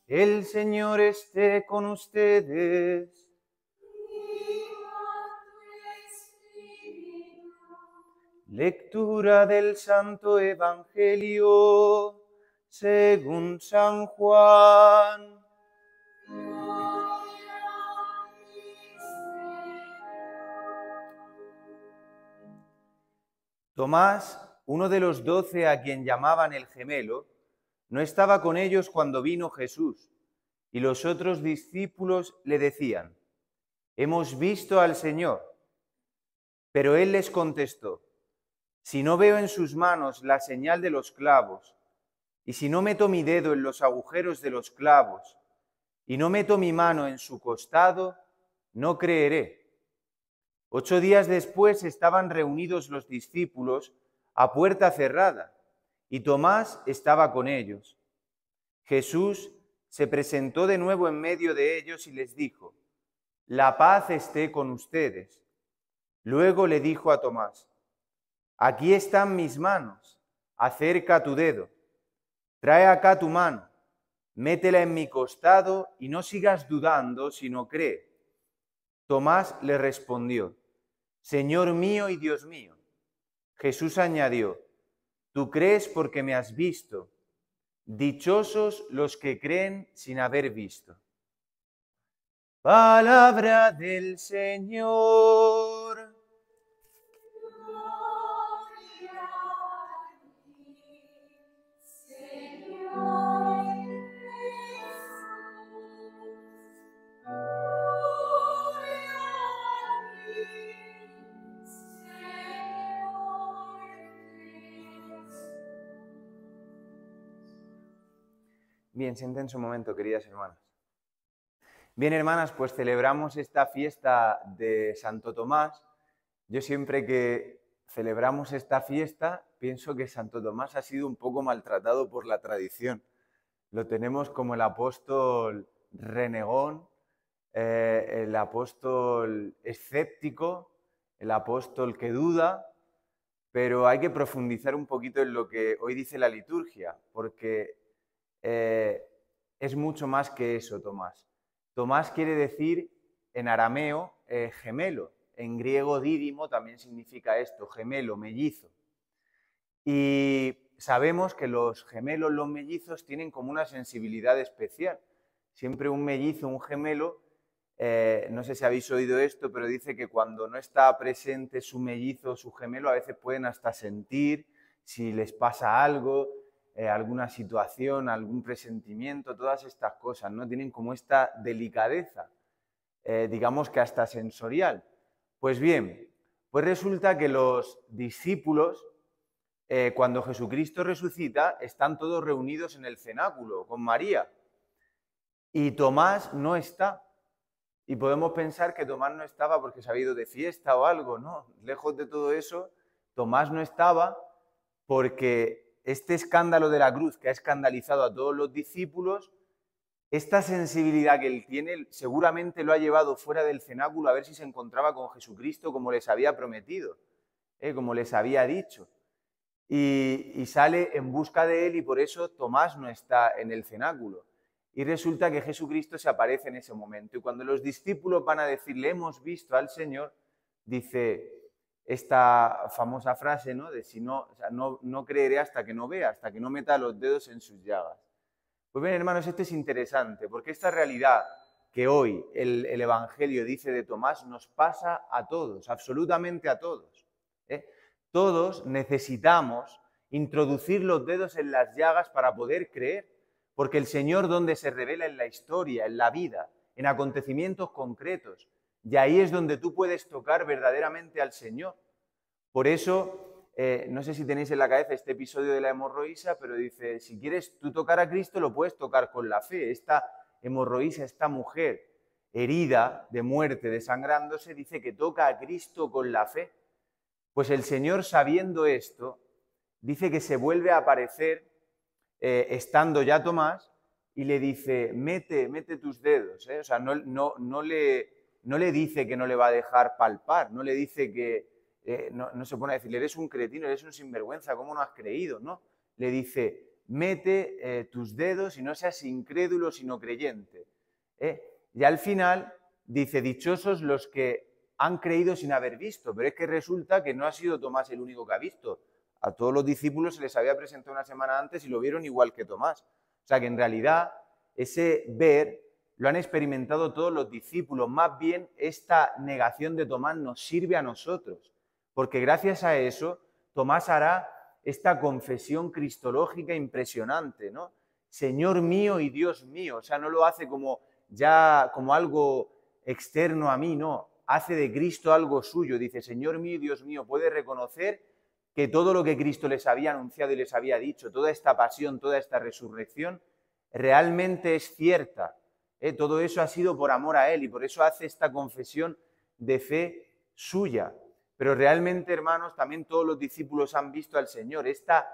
El Señor esté con ustedes. Lectura del Santo Evangelio según San Juan. Tomás, uno de los 12 a quien llamaban el gemelo, no estaba con ellos cuando vino Jesús, y los otros discípulos le decían: «Hemos visto al Señor». Pero él les contestó: «Si no veo en sus manos la señal de los clavos, y si no meto mi dedo en los agujeros de los clavos, y no meto mi mano en su costado, no creeré». 8 días después estaban reunidos los discípulos a puerta cerrada, y Tomás estaba con ellos. Jesús se presentó de nuevo en medio de ellos y les dijo: «La paz esté con ustedes». Luego le dijo a Tomás: «Aquí están mis manos, acerca tu dedo, trae acá tu mano, métela en mi costado y no sigas dudando, sino cree». Tomás le respondió: «Señor mío y Dios mío». Jesús añadió: «Tú crees porque me has visto. Dichosos los que creen sin haber visto». Palabra del Señor. Bien, siéntense un momento, queridas hermanas. Bien, hermanas, pues celebramos esta fiesta de Santo Tomás. Yo siempre que celebramos esta fiesta pienso que Santo Tomás ha sido un poco maltratado por la tradición. Lo tenemos como el apóstol renegón, el apóstol escéptico, el apóstol que duda, pero hay que profundizar un poquito en lo que hoy dice la liturgia, porque es mucho más que eso, Tomás. Tomás quiere decir en arameo gemelo, en griego dídimo también significa esto, gemelo, mellizo. Y sabemos que los gemelos, los mellizos, tienen como una sensibilidad especial. Siempre un mellizo, un gemelo, no sé si habéis oído esto, pero dice que cuando no está presente su mellizo o su gemelo, a veces pueden hasta sentir si les pasa algo, alguna situación, algún presentimiento, todas estas cosas, ¿no? Tienen como esta delicadeza, digamos que hasta sensorial. Pues bien, pues resulta que los discípulos, cuando Jesucristo resucita, están todos reunidos en el cenáculo con María. Y Tomás no está. Y podemos pensar que Tomás no estaba porque se había ido de fiesta o algo, ¿no? Lejos de todo eso, Tomás no estaba porque este escándalo de la cruz que ha escandalizado a todos los discípulos, esta sensibilidad que él tiene, seguramente lo ha llevado fuera del cenáculo a ver si se encontraba con Jesucristo como les había prometido, como les había dicho. Y sale en busca de él y por eso Tomás no está en el cenáculo. Y resulta que Jesucristo se aparece en ese momento. Y cuando los discípulos van a decirle: «Hemos visto al Señor», dice esta famosa frase, ¿no? De si no, o sea, no creeré hasta que no vea, hasta que no meta los dedos en sus llagas. Pues bien, hermanos, esto es interesante, porque esta realidad que hoy el Evangelio dice de Tomás nos pasa a todos, absolutamente a todos. Todos necesitamos introducir los dedos en las llagas para poder creer, porque el Señor donde se revela en la historia, en la vida, en acontecimientos concretos, y ahí es donde tú puedes tocar verdaderamente al Señor. Por eso, no sé si tenéis en la cabeza este episodio de la hemorroísa, pero dice, si quieres tú tocar a Cristo, lo puedes tocar con la fe. Esta hemorroísa, esta mujer herida de muerte, desangrándose, dice que toca a Cristo con la fe. Pues el Señor, sabiendo esto, dice que se vuelve a aparecer estando ya Tomás y le dice, mete tus dedos. O sea, no le dice que no le va a dejar palpar, no le dice que, no se pone a decirle, eres un cretino, eres un sinvergüenza, ¿cómo no has creído? No, le dice, mete tus dedos y no seas incrédulo sino creyente. Y al final dice, dichosos los que han creído sin haber visto, pero es que resulta que no ha sido Tomás el único que ha visto. A todos los discípulos se les había presentado una semana antes y lo vieron igual que Tomás. O sea que en realidad ese ver lo han experimentado todos los discípulos. Más bien esta negación de Tomás nos sirve a nosotros, porque gracias a eso Tomás hará esta confesión cristológica impresionante, ¿no? Señor mío y Dios mío. O sea, no lo hace como algo externo a mí, no. Hace de Cristo algo suyo. Dice, Señor mío y Dios mío. Puede reconocer que todo lo que Cristo les había anunciado y les había dicho, toda esta pasión, toda esta resurrección, realmente es cierta. Todo eso ha sido por amor a Él y por eso hace esta confesión de fe suya. Pero realmente, hermanos, también todos los discípulos han visto al Señor.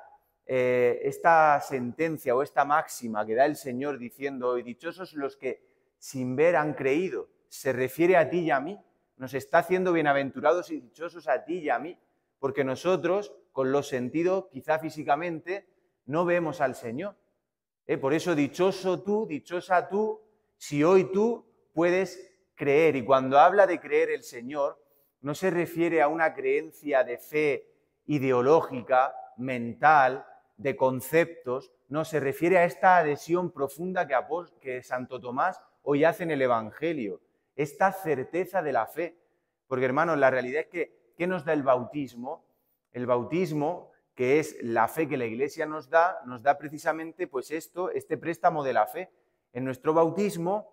Esta sentencia o esta máxima que da el Señor diciendo, hoy dichosos los que sin ver han creído, se refiere a ti y a mí. Nos está haciendo bienaventurados y dichosos a ti y a mí, porque nosotros, con los sentidos, quizá físicamente, no vemos al Señor. Por eso, dichoso tú, dichosa tú, si hoy tú puedes creer. Y cuando habla de creer el Señor, no se refiere a una creencia de fe ideológica, mental, de conceptos, no, se refiere a esta adhesión profunda que Santo Tomás hoy hace en el Evangelio, esta certeza de la fe. Porque, hermanos, la realidad es que, ¿qué nos da el bautismo? El bautismo, que es la fe que la Iglesia nos da precisamente pues este préstamo de la fe. En nuestro bautismo,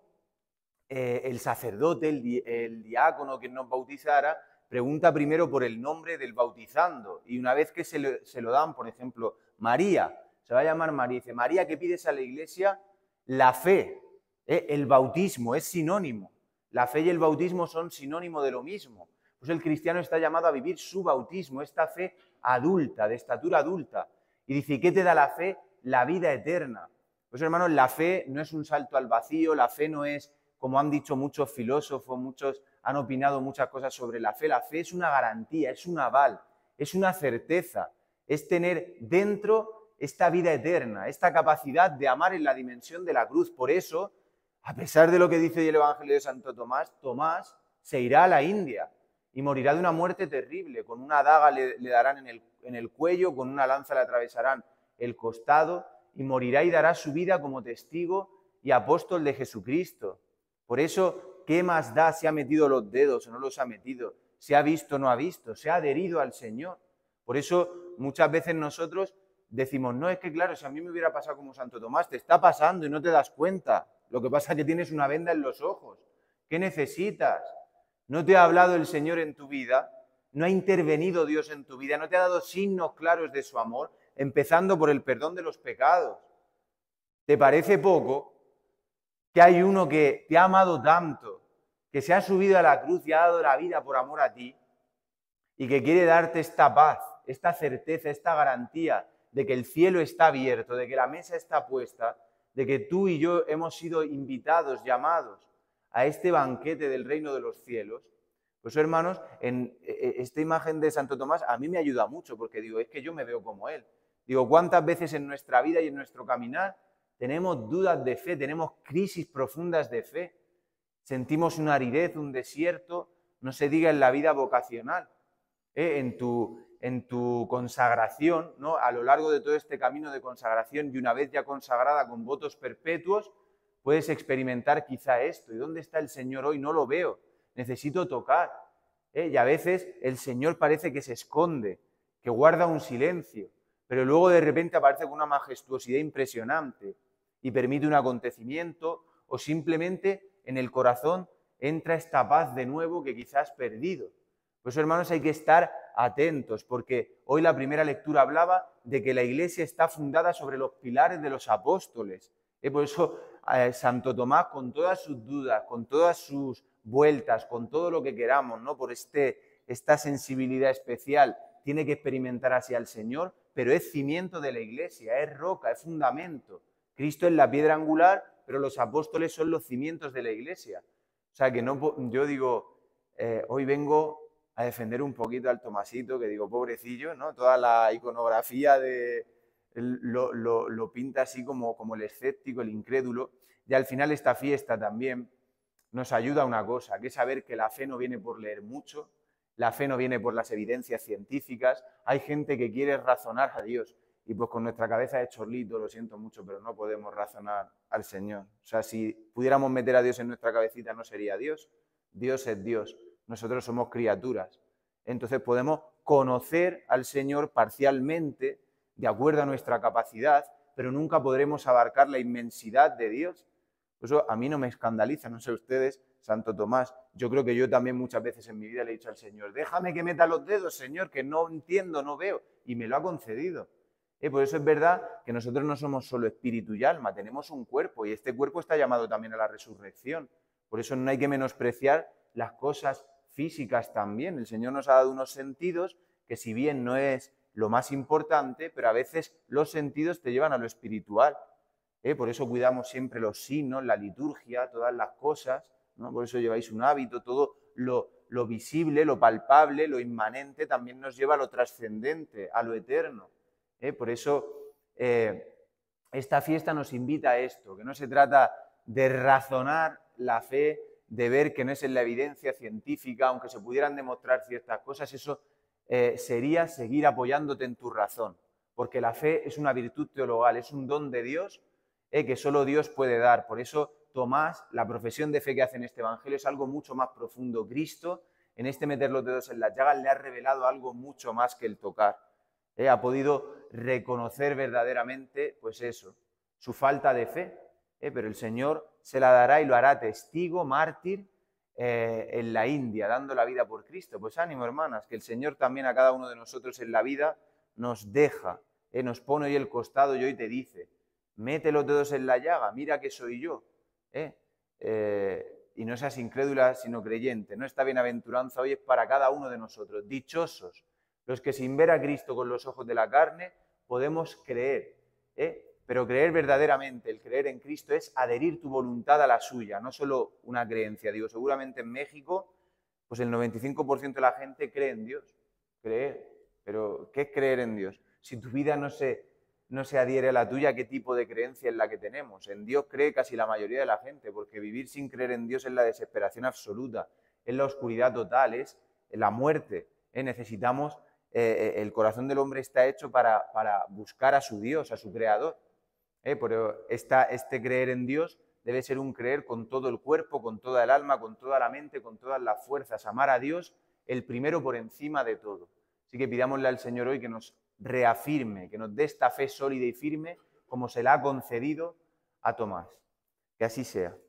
el sacerdote, el diácono que nos bautizara, pregunta primero por el nombre del bautizando y una vez que se lo dan, por ejemplo, María, se va a llamar María, dice, María, ¿qué pides a la Iglesia? La fe, el bautismo es sinónimo, la fe y el bautismo son sinónimo de lo mismo. Pues el cristiano está llamado a vivir su bautismo, esta fe adulta, de estatura adulta. Y dice, ¿qué te da la fe? La vida eterna. Pues hermanos, la fe no es un salto al vacío, la fe no es, como han dicho muchos filósofos, muchos han opinado muchas cosas sobre la fe es una garantía, es un aval, es una certeza, es tener dentro esta vida eterna, esta capacidad de amar en la dimensión de la cruz. Por eso, a pesar de lo que dice el Evangelio de Santo Tomás, Tomás se irá a la India y morirá de una muerte terrible, con una daga le darán en el cuello, con una lanza le atravesarán el costado y morirá y dará su vida como testigo y apóstol de Jesucristo. Por eso, ¿qué más da si ha metido los dedos o no los ha metido? Si ha visto o no ha visto, se ha adherido al Señor. Por eso muchas veces nosotros decimos, no, es que claro, si a mí me hubiera pasado como Santo Tomás, te está pasando y no te das cuenta. Lo que pasa es que tienes una venda en los ojos. ¿Qué necesitas? ¿No te ha hablado el Señor en tu vida? ¿No ha intervenido Dios en tu vida? ¿No te ha dado signos claros de su amor? Empezando por el perdón de los pecados. ¿Te parece poco que hay uno que te ha amado tanto, que se ha subido a la cruz y ha dado la vida por amor a ti y que quiere darte esta paz, esta certeza, esta garantía de que el cielo está abierto, de que la mesa está puesta, de que tú y yo hemos sido invitados, llamados a este banquete del reino de los cielos? Pues hermanos, en esta imagen de Santo Tomás a mí me ayuda mucho porque digo, es que yo me veo como él. Digo, ¿cuántas veces en nuestra vida y en nuestro caminar tenemos dudas de fe, tenemos crisis profundas de fe? Sentimos una aridez, un desierto, no se diga en la vida vocacional, en tu consagración, ¿no? A lo largo de todo este camino de consagración y una vez ya consagrada con votos perpetuos, puedes experimentar quizá esto. ¿Y dónde está el Señor hoy? No lo veo, necesito tocar. Y a veces el Señor parece que se esconde, que guarda un silencio, pero luego de repente aparece con una majestuosidad impresionante y permite un acontecimiento o simplemente en el corazón entra esta paz de nuevo que quizás has perdido. Pues hermanos, hay que estar atentos porque hoy la primera lectura hablaba de que la Iglesia está fundada sobre los pilares de los apóstoles. Por eso Santo Tomás, con todas sus dudas, con todas sus vueltas, con todo lo que queramos, ¿no? Por esta sensibilidad especial, tiene que experimentar así al Señor, pero es cimiento de la Iglesia, es roca, es fundamento. Cristo es la piedra angular, pero los apóstoles son los cimientos de la Iglesia. O sea que no, yo digo, hoy vengo a defender un poquito al Tomasito, que digo, pobrecillo, ¿no? Toda la iconografía de Él lo pinta así como el escéptico, el incrédulo. Y al final esta fiesta también nos ayuda a una cosa, que es saber que la fe no viene por leer mucho, la fe no viene por las evidencias científicas. Hay gente que quiere razonar a Dios y pues con nuestra cabeza de chorlito, lo siento mucho, pero no podemos razonar al Señor. O sea, si pudiéramos meter a Dios en nuestra cabecita no sería Dios. Dios es Dios, nosotros somos criaturas. Entonces podemos conocer al Señor parcialmente, de acuerdo a nuestra capacidad, pero nunca podremos abarcar la inmensidad de Dios. Por eso a mí no me escandaliza, no sé ustedes, Santo Tomás. Yo creo que yo también muchas veces en mi vida le he dicho al Señor, déjame que meta los dedos, Señor, que no entiendo, no veo. Y me lo ha concedido. Por eso es verdad que nosotros no somos solo espíritu y alma, tenemos un cuerpo y este cuerpo está llamado también a la resurrección. Por eso no hay que menospreciar las cosas físicas también. El Señor nos ha dado unos sentidos que si bien no es lo más importante, pero a veces los sentidos te llevan a lo espiritual. Por eso cuidamos siempre los signos, la liturgia, todas las cosas, ¿no? Por eso lleváis un hábito, todo lo visible, lo palpable, lo inmanente también nos lleva a lo trascendente, a lo eterno. Por eso esta fiesta nos invita a esto, que no se trata de razonar la fe, de ver que no es en la evidencia científica, aunque se pudieran demostrar ciertas cosas, eso sería seguir apoyándote en tu razón, porque la fe es una virtud teologal, es un don de Dios que solo Dios puede dar. Por eso Tomás, la profesión de fe que hace en este Evangelio es algo mucho más profundo. Cristo, en este meter los dedos en las llagas, le ha revelado algo mucho más que el tocar. Ha podido reconocer verdaderamente, pues eso, su falta de fe, pero el Señor se la dará y lo hará testigo, mártir, en la India, dando la vida por Cristo. Pues ánimo, hermanas, que el Señor también a cada uno de nosotros en la vida nos deja, nos pone hoy el costado y hoy te dice, mete los dedos en la llaga, mira que soy yo. Y no seas incrédula, sino creyente. No, esta bienaventuranza hoy es para cada uno de nosotros. Dichosos los que sin ver a Cristo con los ojos de la carne podemos creer. Pero creer verdaderamente, el creer en Cristo es adherir tu voluntad a la suya, no solo una creencia. Digo, seguramente en México, pues el 95% de la gente cree en Dios. Creer. Pero, ¿qué es creer en Dios? Si tu vida no se adhiere a la tuya, ¿qué tipo de creencia es la que tenemos? En Dios cree casi la mayoría de la gente, porque vivir sin creer en Dios es la desesperación absoluta, es la oscuridad total, es la muerte. Necesitamos, el corazón del hombre está hecho para buscar a su Dios, a su Creador. Pero este creer en Dios debe ser un creer con todo el cuerpo, con toda el alma, con toda la mente, con todas las fuerzas. Amar a Dios, el primero por encima de todo. Así que pidámosle al Señor hoy que nos reafirme, que nos dé esta fe sólida y firme como se la ha concedido a Tomás. Que así sea.